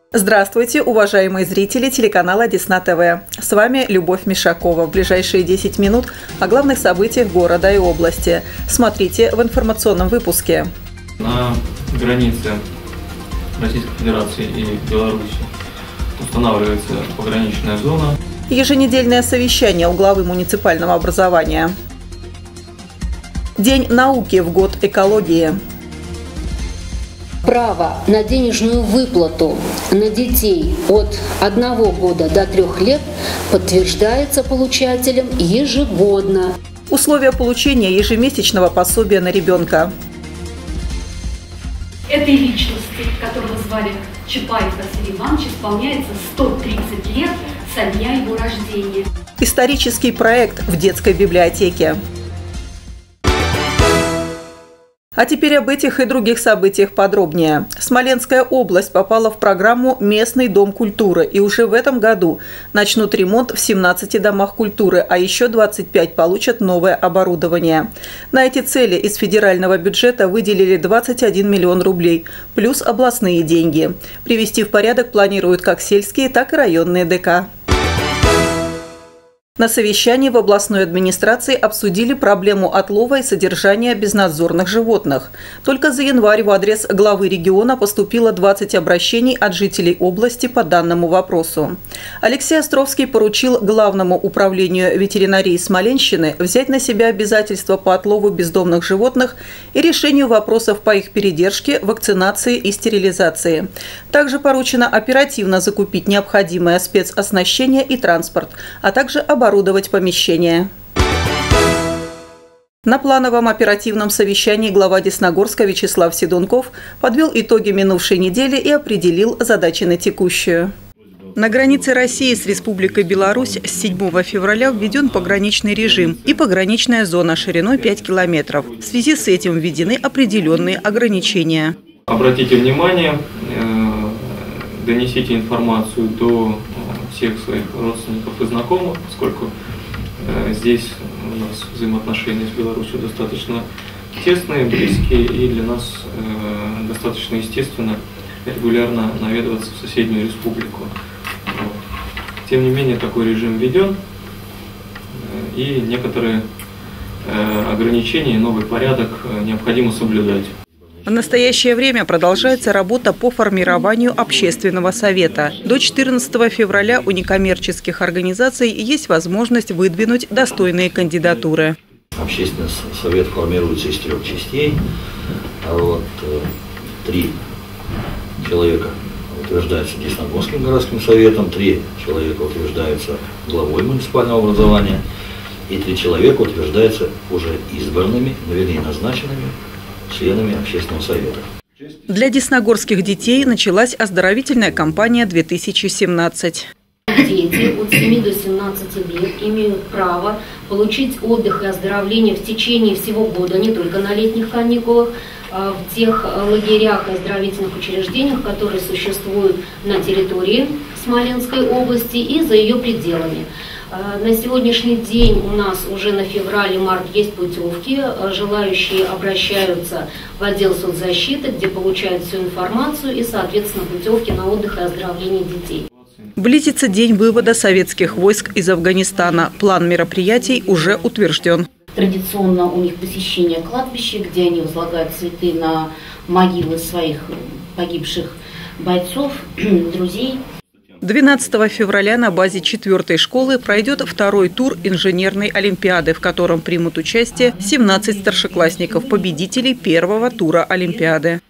Здравствуйте, уважаемые зрители телеканала Десна ТВ. С вами Любовь Мишакова. В ближайшие 10 минут о главных событиях города и области. Смотрите в информационном выпуске. На границе Российской Федерации и Беларуси устанавливается пограничная зона. Еженедельное совещание у главы муниципального образования. День науки в год экологии. Право на денежную выплату на детей от 1 года до 3 лет подтверждается получателем ежегодно. Условия получения ежемесячного пособия на ребенка. Этой личности, которого звали Чапаев Василий Иванович, исполняется 130 лет со дня его рождения. Исторический проект в детской библиотеке. А теперь об этих и других событиях подробнее. Смоленская область попала в программу «Местный дом культуры», и уже в этом году начнут ремонт в 17 домах культуры, а еще 25 получат новое оборудование. На эти цели из федерального бюджета выделили 21 миллион рублей, плюс областные деньги. Привести в порядок планируют как сельские, так и районные ДК. На совещании в областной администрации обсудили проблему отлова и содержания безнадзорных животных. Только за январь в адрес главы региона поступило 20 обращений от жителей области по данному вопросу. Алексей Островский поручил Главному управлению ветеринарии Смоленщины взять на себя обязательства по отлову бездомных животных и решению вопросов по их передержке, вакцинации и стерилизации. Также поручено оперативно закупить необходимое спецоснащение и транспорт, а также оборудовать помещение. На плановом оперативном совещании глава Десногорска Вячеслав Седунков подвел итоги минувшей недели и определил задачи на текущую. На границе России с Республикой Беларусь с 7 февраля введен пограничный режим и пограничная зона шириной 5 километров. В связи с этим введены определенные ограничения. Обратите внимание, донесите информацию до всех своих родственников и знакомых, поскольку здесь у нас взаимоотношения с Беларусью достаточно тесные, близкие, и для нас достаточно естественно регулярно наведываться в соседнюю республику. Тем не менее, такой режим введен, и некоторые ограничения и новый порядок необходимо соблюдать. В настоящее время продолжается работа по формированию общественного совета. До 14 февраля у некоммерческих организаций есть возможность выдвинуть достойные кандидатуры. Общественный совет формируется из 3 частей. 3 человека утверждаются Десногорским городским советом, 3 человека утверждаются главой муниципального образования и 3 человека утверждаются уже избранными, вернее назначенными членами общественного совета. Для десногорских детей началась оздоровительная кампания 2017. Дети от 7 до 17 лет имеют право получить отдых и оздоровление в течение всего года, не только на летних каникулах, в тех лагерях и оздоровительных учреждениях, которые существуют на территории Смоленской области и за ее пределами. На сегодняшний день у нас уже на февраль и март есть путевки. Желающие обращаются в отдел соцзащиты, где получают всю информацию и, соответственно, путевки на отдых и оздоровление детей. Близится день вывода советских войск из Афганистана. План мероприятий уже утвержден. Традиционно у них посещение кладбища, где они возлагают цветы на могилы своих погибших бойцов, друзей. 12 февраля на базе 4-й школы пройдет 2-й тур инженерной олимпиады, в котором примут участие 17 старшеклассников, победителей 1-го тура олимпиады.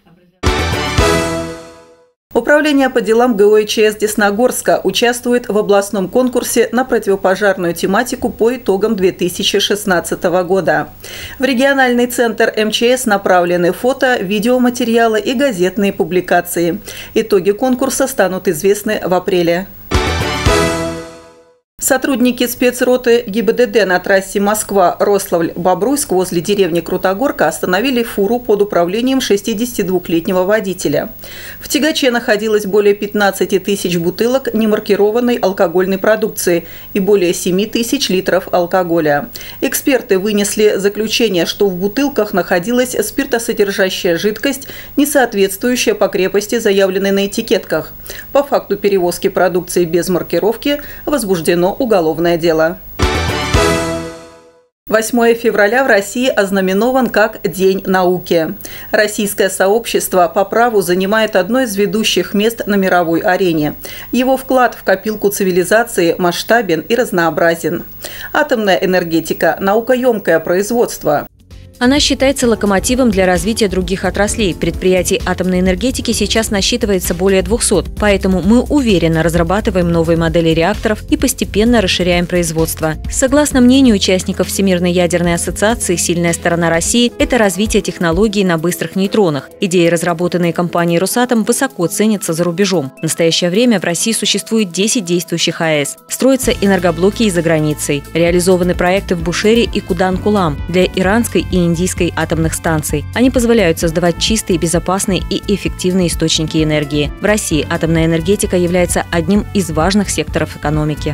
Управление по делам ГО-ЧС Десногорска участвует в областном конкурсе на противопожарную тематику по итогам 2016 года. В региональный центр МЧС направлены фото, видеоматериалы и газетные публикации. Итоги конкурса станут известны в апреле. Сотрудники спецроты ГИБДД на трассе Москва-Рославль-Бобруйск возле деревни Крутогорка остановили фуру под управлением 62-летнего водителя. В тягаче находилось более 15 тысяч бутылок немаркированной алкогольной продукции и более 7 тысяч литров алкоголя. Эксперты вынесли заключение, что в бутылках находилась спиртосодержащая жидкость, не соответствующая по крепости заявленной на этикетках. По факту перевозки продукции без маркировки возбуждено уголовное дело. 8 февраля в России ознаменован как День науки. Российское сообщество по праву занимает одно из ведущих мест на мировой арене. Его вклад в копилку цивилизации масштабен и разнообразен. Атомная энергетика – наукоемкое производство. Она считается локомотивом для развития других отраслей. Предприятий атомной энергетики сейчас насчитывается более 200, поэтому мы уверенно разрабатываем новые модели реакторов и постепенно расширяем производство. Согласно мнению участников Всемирной ядерной ассоциации, сильная сторона России – это развитие технологий на быстрых нейтронах. Идеи, разработанные компанией «Росатом», высоко ценятся за рубежом. В настоящее время в России существует 10 действующих АЭС. Строятся энергоблоки и за границей. Реализованы проекты в Бушере и Кудан-Кулам для иранской и индийской атомных станций. Они позволяют создавать чистые, безопасные и эффективные источники энергии. В России атомная энергетика является одним из важных секторов экономики.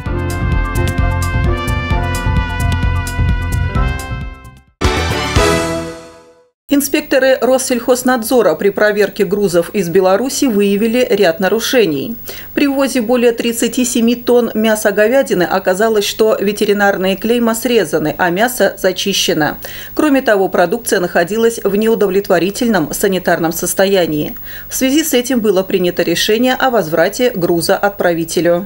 Инспекторы Россельхознадзора при проверке грузов из Беларуси выявили ряд нарушений. При ввозе более 37 тонн мяса говядины оказалось, что ветеринарные клейма срезаны, а мясо зачищено. Кроме того, продукция находилась в неудовлетворительном санитарном состоянии. В связи с этим было принято решение о возврате груза отправителю.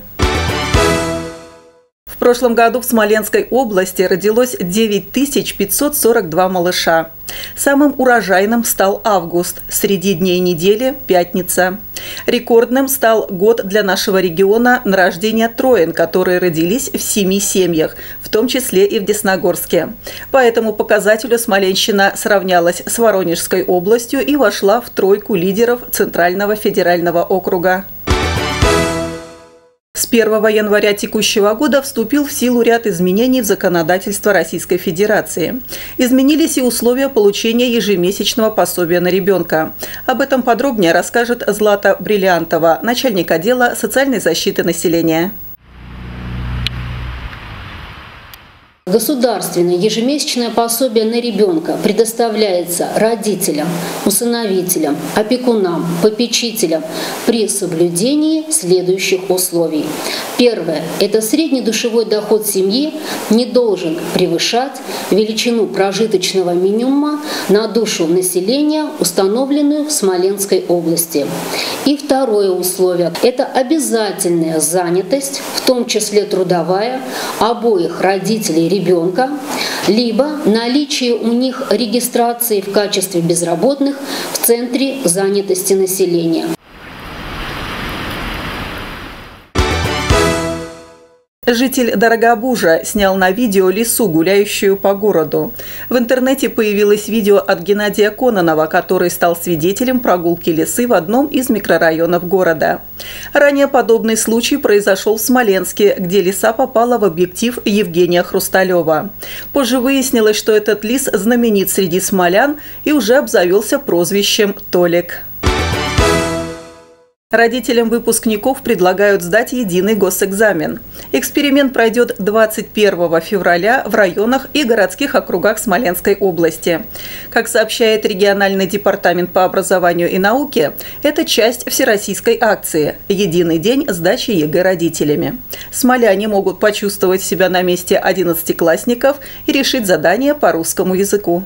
В прошлом году в Смоленской области родилось 9542 малыша. Самым урожайным стал август, среди дней недели – пятница. Рекордным стал год для нашего региона на рождение троен, которые родились в 7 семьях, в том числе и в Десногорске. По этому показателю Смоленщина сравнялась с Воронежской областью и вошла в тройку лидеров Центрального федерального округа. С 1 января текущего года вступил в силу ряд изменений в законодательство Российской Федерации. Изменились и условия получения ежемесячного пособия на ребенка. Об этом подробнее расскажет Злата Бриллиантова, начальник отдела социальной защиты населения. Государственное ежемесячное пособие на ребенка предоставляется родителям, усыновителям, опекунам, попечителям при соблюдении следующих условий. Первое – это среднедушевой доход семьи не должен превышать величину прожиточного минимума на душу населения, установленную в Смоленской области. И второе условие – это обязательная занятость, в том числе трудовая, обоих родителей ребенка, либо наличие у них регистрации в качестве безработных в Центре занятости населения. Житель Дорогобужа снял на видео лису, гуляющую по городу. В интернете появилось видео от Геннадия Кононова, который стал свидетелем прогулки лисы в одном из микрорайонов города. Ранее подобный случай произошел в Смоленске, где лиса попала в объектив Евгения Хрусталева. Позже выяснилось, что этот лис знаменит среди смолян и уже обзавелся прозвищем «Толик». Родителям выпускников предлагают сдать единый госэкзамен. Эксперимент пройдет 21 февраля в районах и городских округах Смоленской области. Как сообщает региональный департамент по образованию и науке, это часть всероссийской акции «Единый день сдачи ЕГЭ родителями». Смоляне могут почувствовать себя на месте 11-классников и решить задание по русскому языку.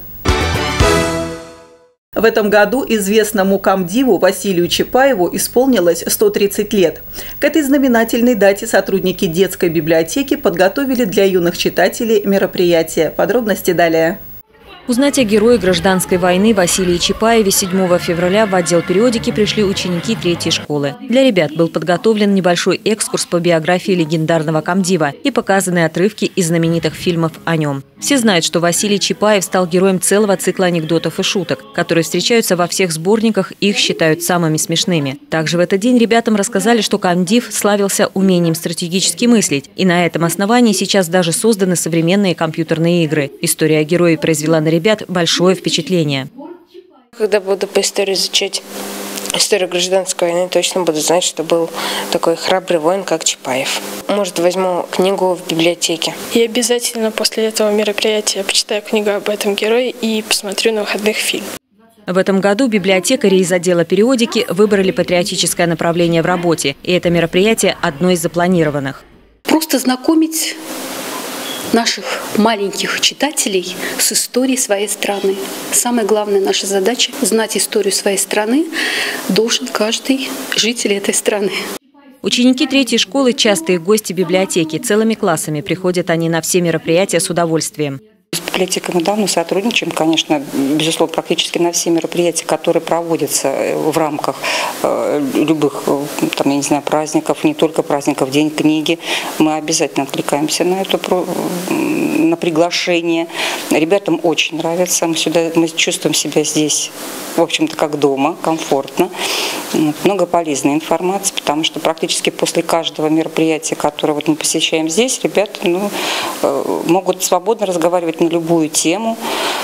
В этом году известному комдиву Василию Чапаеву исполнилось 130 лет. К этой знаменательной дате сотрудники детской библиотеки подготовили для юных читателей мероприятие. Подробности далее. Узнать о герое гражданской войны Василии Чапаеве 7 февраля в отдел периодики пришли ученики 3-й школы. Для ребят был подготовлен небольшой экскурс по биографии легендарного комдива и показаны отрывки из знаменитых фильмов о нем. Все знают, что Василий Чапаев стал героем целого цикла анекдотов и шуток, которые встречаются во всех сборниках, их считают самыми смешными. Также в этот день ребятам рассказали, что комдив славился умением стратегически мыслить, и на этом основании сейчас даже созданы современные компьютерные игры. История о герое произвела на ребят большое впечатление. Когда буду по истории изучать историю гражданской войны, точно буду знать, что был такой храбрый воин, как Чапаев. Может, возьму книгу в библиотеке. И обязательно после этого мероприятия почитаю книгу об этом герое и посмотрю на выходных фильм. В этом году библиотекари из отдела периодики выбрали патриотическое направление в работе, и это мероприятие одно из запланированных. Просто знакомить наших маленьких читателей с историей своей страны. Самая главная наша задача – знать историю своей страны должен каждый житель этой страны. Ученики 3-й школы – частые гости библиотеки. Целыми классами приходят они на все мероприятия с удовольствием. С библиотекой мы давно сотрудничаем, конечно, безусловно, практически на все мероприятия, которые проводятся в рамках любых, там, я не знаю, праздников, не только праздников, День книги. Мы обязательно откликаемся на приглашение. Ребятам очень нравится. Мы чувствуем себя здесь, в общем-то, как дома, комфортно. Много полезной информации, потому что практически после каждого мероприятия, которое мы посещаем здесь, ребята могут свободно разговаривать на любую тему,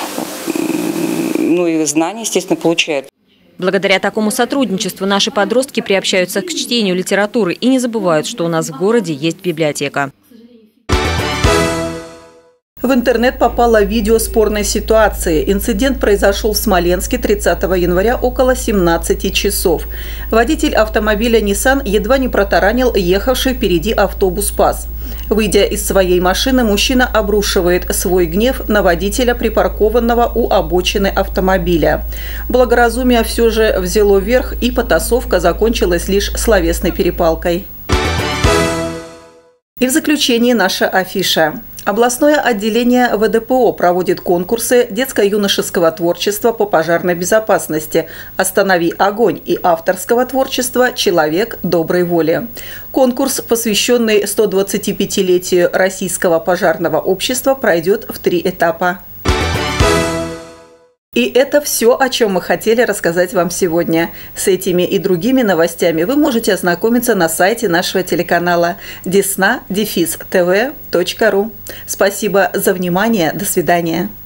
и знания, естественно, получают. Благодаря такому сотрудничеству наши подростки приобщаются к чтению литературы и не забывают, что у нас в городе есть библиотека. В интернет попало видео спорной ситуации. Инцидент произошел в Смоленске 30 января около 17 часов. Водитель автомобиля Nissan едва не протаранил ехавший впереди автобус ПАЗ. Выйдя из своей машины, мужчина обрушивает свой гнев на водителя, припаркованного у обочины автомобиля. Благоразумие все же взяло верх, и потасовка закончилась лишь словесной перепалкой. И в заключении наша афиша. Областное отделение ВДПО проводит конкурсы детско-юношеского творчества по пожарной безопасности «Останови огонь» и авторского творчества «Человек доброй воли». Конкурс, посвященный 125-летию Российского пожарного общества, пройдет в 3 этапа. И это все, о чем мы хотели рассказать вам сегодня. С этими и другими новостями вы можете ознакомиться на сайте нашего телеканала desna-tv.ru. Спасибо за внимание. До свидания.